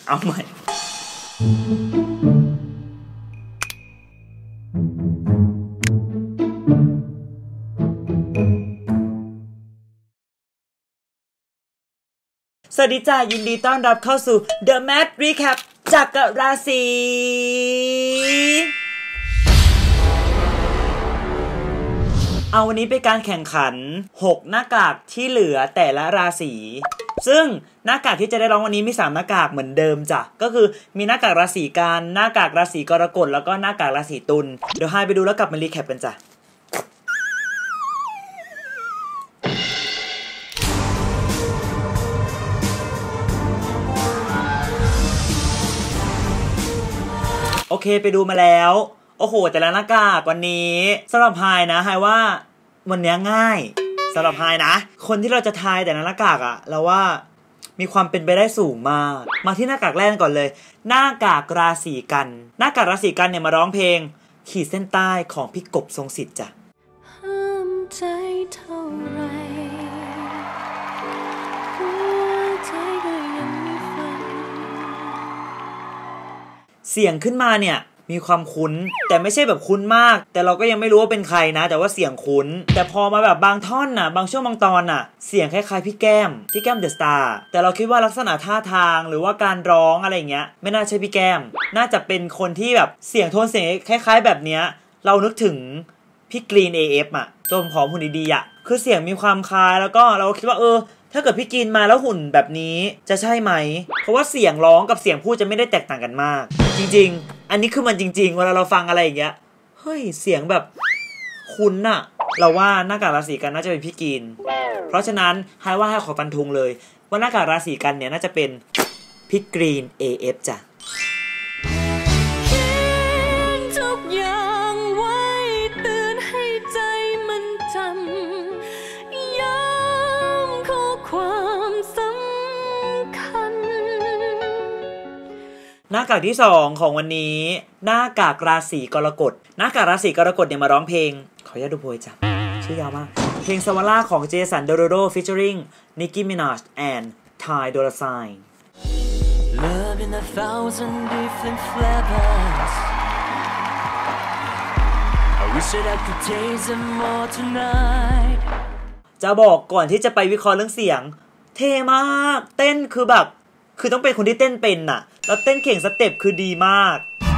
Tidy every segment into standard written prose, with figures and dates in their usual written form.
เอาใหม่สวัสดีจ้ายินดีต้อนรับเข้าสู่ The Math Recap จักรราศีเอาวันนี้เป็นการแข่งขัน6หน้ากากที่เหลือแต่ละราศีซึ่งหน้ากากที่จะได้ร้องวันนี้มี3หน้ากากเหมือนเดิมจ้ะก็คือมีหน้ากากราศีกันหน้ากากราศีกรกฎแล้วก็หน้ากากราศีตุลเดี๋ยวให้ไปดูแล้วกลับมารีแคปกันจ้ะโอเคไปดูมาแล้วโอ้โหแต่ละหน้ากากวันนี้สำหรับไฮนะไฮว่าวันนี้ง่ายสำหรับไฮนะคนที่เราจะทายแต่ละหน้ากากอะเราว่ามีความเป็นไปได้สูงมากมาที่หน้ากากแรกก่อนเลยหน้ากากราศีกันหน้ากากราศีกันเนี่ยมาร้องเพลงขีดเส้นใต้ของพี่กบทรงสิทธิ์จ้ะห้ามใจเท่าไรหัวใจก็ยังไม่ฟังเสียงขึ้นมาเนี่ยมีความคุ้นแต่ไม่ใช่แบบคุ้นมากแต่เราก็ยังไม่รู้ว่าเป็นใครนะแต่ว่าเสียงคุ้นแต่พอมาแบบบางท่อนน่ะบางช่วงบางตอนน่ะเสียงคล้ายๆพี่แก้มเดอะสตาร์แต่เราคิดว่าลักษณะท่าทางหรือว่าการร้องอะไรเงี้ยไม่น่าใช่พี่แก้มน่าจะเป็นคนที่แบบเสียงโทนเสียงคล้ายๆแบบเนี้ยเรานึกถึงพี่กรีน AF อ่ะตัวผอมหุ่นดีๆอ่ะคือเสียงมีความคล้ายแล้วก็เราคิดว่าถ้าเกิดพี่กรีนมาแล้วหุ่นแบบนี้จะใช่ไหมเพราะว่าเสียงร้องกับเสียงพูดจะไม่ได้แตกต่างกันมากจริงๆอันนี้คือมันจริงๆเวลาเราฟังอะไรอย่างเงี้ยเฮ้ยเสียงแบบคุ้นน่ะเราว่าหน้ากากราศีกันน่าจะเป็นพี่กรีนเพราะฉะนั้นให้ขอฟันธงเลยว่าหน้ากากราศีกันเนี่ยน่าจะเป็นพี่กรีน AF จ้ะหน้ากากที่2ของวันนี้หน้ากากราศีกรกฎหน้ากากราศีกรกฎเนี่ยมาร้องเพลงขออนุญาตดูโพยจ้ะชื่อยาวมากเพลงสวาร่าของเจสันเดโรโด featuring Nicki Minaj and Ty Dolla $ign Love in a thousand different flavors I wish that I could taste them all tonight จะบอกก่อนที่จะไปวิเคราะห์เรื่องเสียงเท่มากเต้นคือแบบคือต้องเป็นคนที่เต้นเป็นน่ะแล้วเต้นเข่งสเต็ปคือดีมาก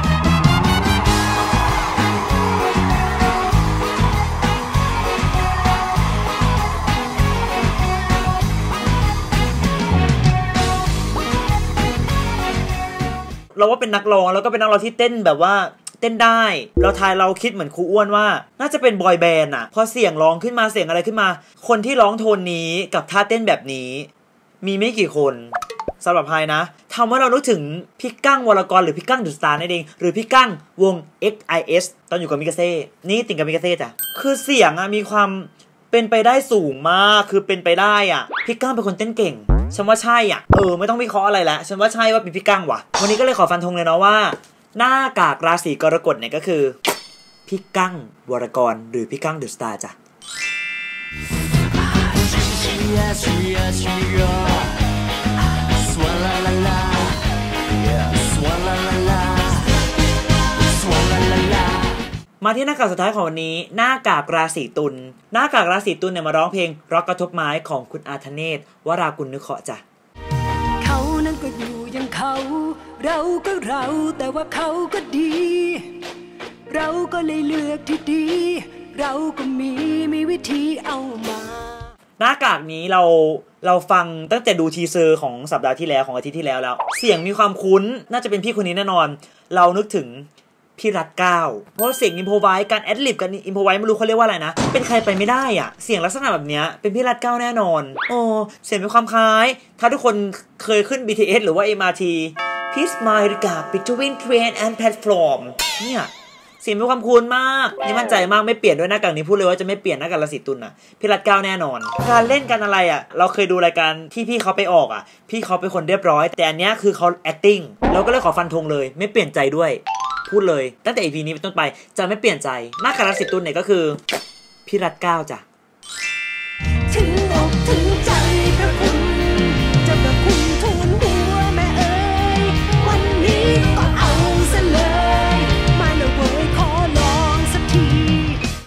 เราว่าเป็นนักร้องแล้วก็เป็นนักร้องที่เต้นแบบว่าเต้นได้เราทายเราคิดเหมือนครูอ้วนว่าน่าจะเป็นบอยแบนด์อ่ะพอเสียงร้องขึ้นมาเสียงอะไรขึ้นมาคนที่ร้องโทนนี้กับท่าเต้นแบบนี้มีไม่กี่คนสำหรับไฮนะทำให้เรานึกถึงพี่กั้งวรกรหรือพี่กั้งเดอะสตาร์นั่นเองหรือพี่กั้งวง XIS ตอนอยู่กับมิกาเซ่นี่ติ่งกับมิกาเซ่จ้ะคือเสียงอะมีความเป็นไปได้สูงมากคือเป็นไปได้อะพี่กั้งเป็นคนเต้นเก่งฉันว่าใช่อ่ะไม่ต้องวิเคราะห์อะไรแล้วฉันว่าใช่ว่าเป็นพี่กั้งว่ะวันนี้ก็เลยขอฟันธงเลยเนาะว่าหน้ากากราศีกรกฎเนี่ยก็คือพี่กั้งวรกรหรือพี่กั้งเดอะสตาร์จ้ะมาที่หน้ากากสุดท้ายของวันนี้หน้ากากราศีตุลหน้ากากราศีตุลเนี่ยมาร้องเพลงร็อกกระทบไม้ของคุณอาธเนศวรากุลนึกเคาะจ้ะเขานั้นก็อยู่อย่างเขาเราก็เราแต่ว่าเขาก็ดีเราก็เลยเลือกที่ดีเราก็มีวิธีเอามาหน้ากากนี้เราฟังตั้งแต่ดูทีเซอร์ของสัปดาห์ที่แล้วของอาทิตย์ที่แล้วเสียงมีความคุ้นน่าจะเป็นพี่คนนี้แน่นอนเรานึกถึงพี่รัฐเก้าเพราะเสียงอิมโพไวส์การแอดลิบกันอิมโพไวส์ไม่รู้เขาเรียกว่าอะไรนะเป็นใครไปไม่ได้อ่ะเสียงลักษณะแบบนี้เป็นพี่รัฐเก้าแน่นอนเสียงมีความคล้ายถ้าทุกคนเคยขึ้น BTS หรือว่า MRT Please mind the gap between train and platform เนี่ยเสียงมีความคุ้นมากนี่มั่นใจมากไม่เปลี่ยนด้วยหน้ากากนี้พูดเลยว่าจะไม่เปลี่ยนหน้ากากราศีตุลนะพี่รัฐเก้าแน่นอนการเล่นกันอะไรอ่ะเราเคยดูรายการที่พี่เขาไปออกอ่ะพี่เขาเป็นคนเรียบร้อยแต่อันเนี้ยคือเขา acting เราก็เลยขอฟันธงเลยไม่เปลี่ยนใจด้วยพูดเลยตั้งแต่ EP นี้เป็นต้นไปจะไม่เปลี่ยนใจหน้ากากราศีตุลเนี่ยก็คือพี่รัฐเก้าจ้ะถึงอกถึงใจพระคุณจะพระคุณทูลหัวแม่เอ๋ย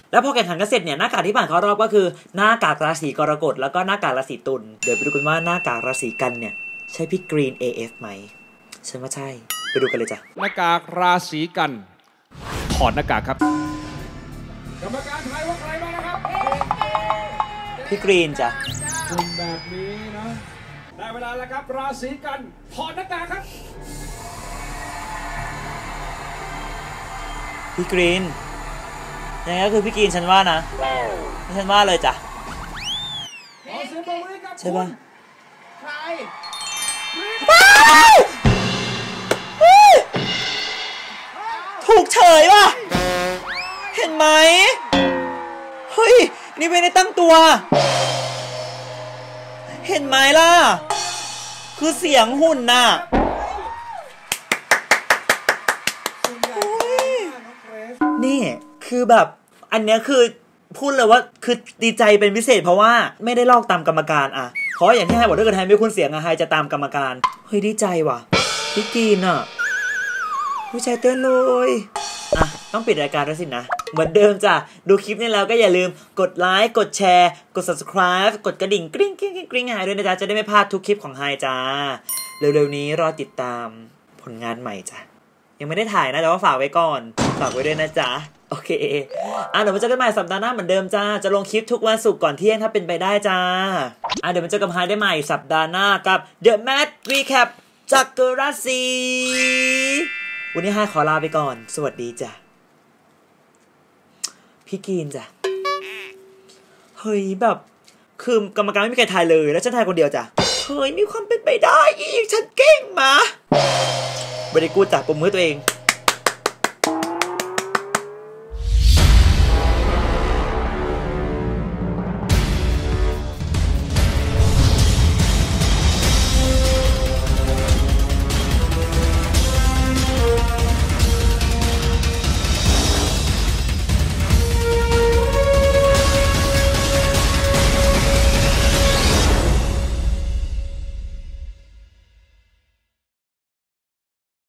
แล้วพอแข่งขันกันเสร็จเนี่ยหน้ากากที่ผ่านเข้ารอบก็คือหน้ากากราศีกรกฎแล้วก็หน้ากากราศีตุลเดี๋ยวไปดูกันว่าหน้ากากราศีกันเนี่ยใช่พี่กรีน AF ไหมฉันว่าใช่ไปดูกันเลยจ้ะหน้ากากราศีกันถอดหน้ากากครับกรรมการทายว่าใครมานะครับพี่กรีนจ้ะแบบนี้นะได้เวลาแล้วครับราศีกันถอดหน้ากากครับพี่กรีนยังไงก็คือพี่กรีนฉันว่านะฉันว่าเลยจ้ะใช่ป่ะใครถูกเฉยว่ะเห็นไหมเฮ้ยนี่ไม่ได้ตั้งตัวเห็นไหมล่ะคือเสียงหุ่นน่ะนี่คือแบบอันเนี้ยคือพูดเลยว่าคือดีใจเป็นพิเศษเพราะว่าไม่ได้ลอกตามกรรมการอ่ะเพราะอย่างที่ไฮบอกถ้าเกิดไฮไม่คุ้นเสียงอะไฮจะตามกรรมการเฮ้ยดีใจว่ะพี่กีนอ่ะผู้ชายเต้นเลยอ่ะต้องปิดรายการแล้วสินะเหมือนเดิมจ้ะดูคลิปนี้แล้วก็อย่าลืมกดไลค์กดแชร์กด subscribe กดกระดิ่งกริ๊งกริ๊งกริ๊งไฮด้วยนะจ๊ะจะได้ไม่พลาดทุกคลิปของไฮจ้าเร็วๆนี้รอติดตามผลงานใหม่จ้ะยังไม่ได้ถ่ายนะแต่ว่าฝากไว้ก่อนฝากไว้ด้วยนะจ๊ะโอเคเดี๋ยวมาเจอกันใหม่สัปดาห์หน้าเหมือนเดิมจ้าจะลงคลิปทุกวันศุกร์ก่อนเที่ยงถ้าเป็นไปได้จ้าเดี๋ยวมาเจอกับไฮได้ใหม่สัปดาห์หน้ากับ The Mad Recap จักรราศีวันนี้ไฮขอลาไปก่อนสวัสดีจ้ะพี่กีนจ้ะเฮ้ยแบบคือกรรมการไม่มีใครทายเลยแล้วฉันทายคนเดียวจ้ะเฮ้ยมีความเป็นไปได้อีกฉันเก่งมาบริกูจับปมมือตัวเอง